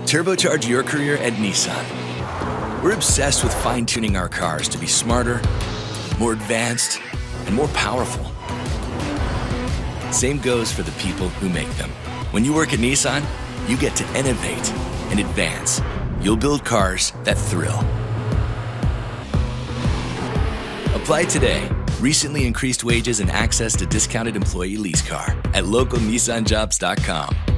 Turbocharge your career at Nissan. We're obsessed with fine-tuning our cars to be smarter, more advanced, and more powerful. Same goes for the people who make them. When you work at Nissan, you get to innovate and advance. You'll build cars that thrill. Apply today. Recently increased wages and access to discounted employee lease car at localnissanjobs.com.